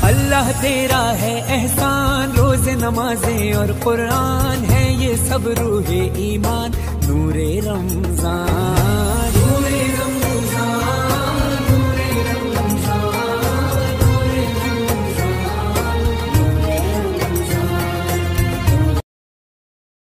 अल्लाह तेरा है एहसान, रोज़ नमाजें और कुरान है ये सब रूहे ईमान, नूरे रमजान।